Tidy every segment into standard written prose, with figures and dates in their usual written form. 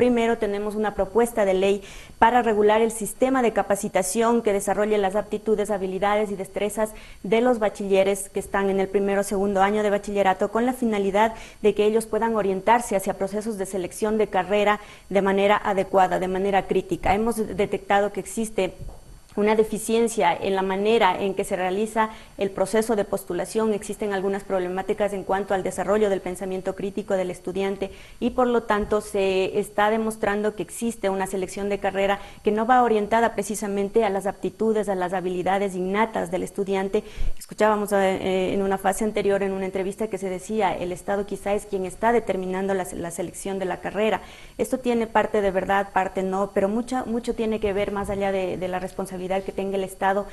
Primero, tenemos una propuesta de ley para regular el sistema de capacitación que desarrolle las aptitudes, habilidades y destrezas de los bachilleres que están en el primero o segundo año de bachillerato, con la finalidad de que ellos puedan orientarse hacia procesos de selección de carrera de manera adecuada, de manera crítica. Hemos detectado que existe una deficiencia en la manera en que se realiza el proceso de postulación. Existen algunas problemáticas en cuanto al desarrollo del pensamiento crítico del estudiante y por lo tanto se está demostrando que existe una selección de carrera que no va orientada precisamente a las aptitudes, a las habilidades innatas del estudiante. Escuchábamos en una fase anterior, en una entrevista, que se decía el Estado quizá es quien está determinando la selección de la carrera. Esto tiene parte de verdad, parte no, pero mucho tiene que ver, más allá de la responsabilidad que tenga el Estado,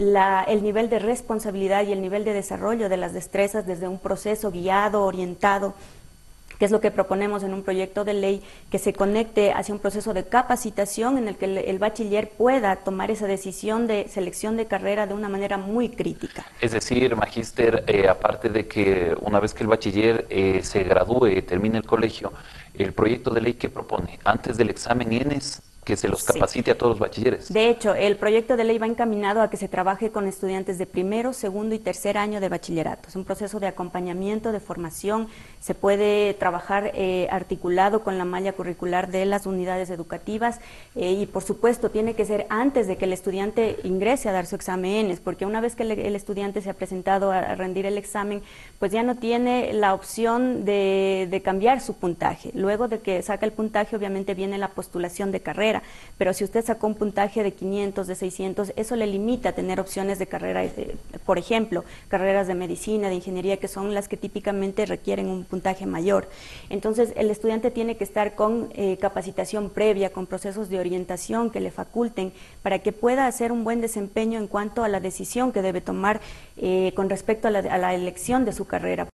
el nivel de responsabilidad y el nivel de desarrollo de las destrezas desde un proceso guiado, orientado, que es lo que proponemos en un proyecto de ley, que se conecte hacia un proceso de capacitación en el que el bachiller pueda tomar esa decisión de selección de carrera de una manera muy crítica. Es decir, magíster, aparte de que una vez que el bachiller se gradúe, termine el colegio, el proyecto de ley que propone, antes del examen IENES, que se los capacite a todos los bachilleres. De hecho, el proyecto de ley va encaminado a que se trabaje con estudiantes de primero, segundo y tercer año de bachillerato. Es un proceso de acompañamiento, de formación. Se puede trabajar articulado con la malla curricular de las unidades educativas y, por supuesto, tiene que ser antes de que el estudiante ingrese a dar su examen ENES, porque una vez que el estudiante se ha presentado a rendir el examen, pues ya no tiene la opción de cambiar su puntaje. Luego de que saca el puntaje, obviamente viene la postulación de carrera. Pero si usted sacó un puntaje de 500, de 600, eso le limita a tener opciones de carrera, por ejemplo, carreras de medicina, de ingeniería, que son las que típicamente requieren un puntaje mayor. Entonces, el estudiante tiene que estar con capacitación previa, con procesos de orientación que le faculten para que pueda hacer un buen desempeño en cuanto a la decisión que debe tomar con respecto a la elección de su carrera.